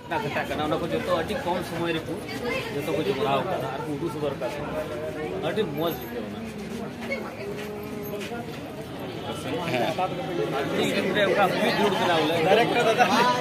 ना कथा करना उनको जो तो अति कम समय रे को जो तो को जमराव का और उडू सुदर का अति मौज है उनका भी जोड़ के ना डायरेक्टर दादा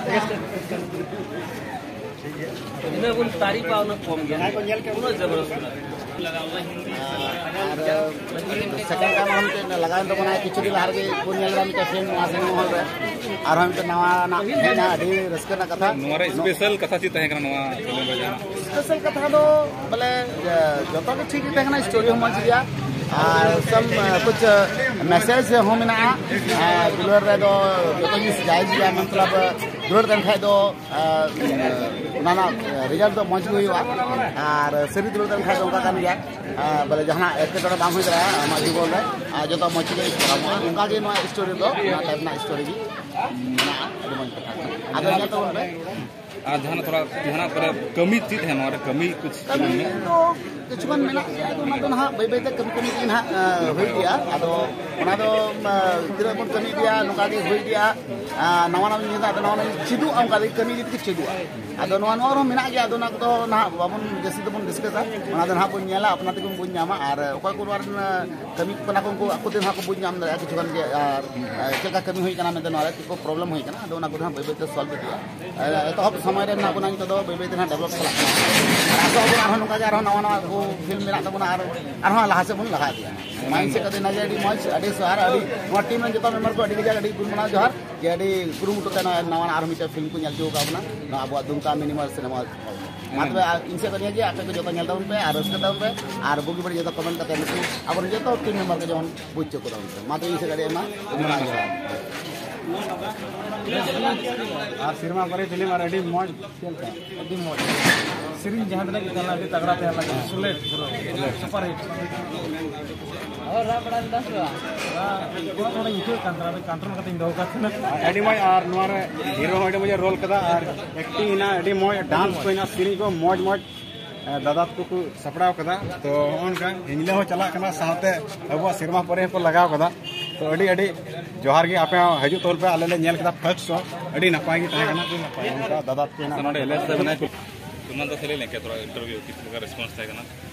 इन्हें उन तारीफ पाव ना कम गया उन जबरदस्त लगावला हिंदी सेकंड टाइम हम के लगान तो बनाए किछु दिन लागे पुनियल राम के फिल्म वहां से हॉल रे और हम के नवा ना ना अडी रस्का ना कथा नोरे स्पेशल कथा ची तहे करना नवा फिल्म बजा स्पेशल कथा दो बोले जतो के ठीक तहे ना स्टोरी हम दिया और सम कुछ मैसेज हम ना दुलर रे दो जतो की जायज दिया मतलब दुलर दन खाय दो ना रिजल्ट तो मौज हुई और सरी दुलर दन खाय दो का कान गया बोले जहां एकेटोड़ा बाम होई रहा आमा जीवन रे जतो मौज के उनका के नो स्टोरी दो ना टाइप ना स्टोरी की ना अडी मन कथा आगे जतो बोले जहां थोड़ा जहां पर कमी चीज है नोरे कमी कुछ में तो किछुगन मेना तो ना बे बे कमी कमी दिन हा होई दिया आदो ओना दो तिरा बन कमी दिया नोका के होई दिया नवा नवा निदा तो नवा चिदु अंका दे कमी दित चिदु आदो नवा नवा मेना गया आदो ना तो ना बाबन जैसे तो बन डिस्कस ओना दन हा बन नेला अपना ते बन न्यामा और ओका को वार कमी पना को ako दिन हा को बन न्याम दा किछुगन के चेका कमी होई कना में दन वाला को प्रॉब्लम होई कना आदो ना को बे बे ते सॉल्व दिया तो समय रे ना बना तो बे बे ते ना डेवलप कला आसो आरो नोका के आरो नवा नवा को फिल्म मेना तबना आरो लाहा से बन लगा दिया माइंड से कदे नजर डी मौज अडी सहार अडी नो टीम में जतो मेंबर को अडी जगह अडी गुणमना जोहार के अडी कुरुमुटो तना नवा आरो मिटा फिल्म को नेल जो काबना ना अब दुमका मिनिमल सिनेमा मतलब इनसे करिए कि आपे को जतो नेल दाउन पे आर उसके दाउन पे आर बुगी बड़ी जतो कमेंट करते हैं अब जतो टीम मेंबर के जोन बुझ को दाउन पे माते इनसे करिए ना गुणमना जोहार आ सिनेमा पर फिल्म और अडी मौज चलता अडी मौज सीरीज जहां तक चलना भी तगड़ा तैयार लगा सुलेट पूरा सुपर हिट और राबड़ा दस को थोड़ा इशू कंट्रोल करते इन दो का अडी मौज और नोर हीरो होडे मुझे रोल कदा और एक्टिंग ना अडी मौज डांस को ना सीरीज को मौज मौज दादा को सपड़ाव कदा तो उनका हिंगले हो चला कना साथे अब सिनेमा पर को लगाव कदा तो अडी अडी जोहार की आपे हजू तोल पे आले नेल कदा फर्स्ट सो अडी नपाई की तहे कना तो नपाई उनका दादा के ना नोडे एलएस से बना तुमन तो चले लेके थोड़ा इंटरव्यू किस प्रकार रिस्पांस था कना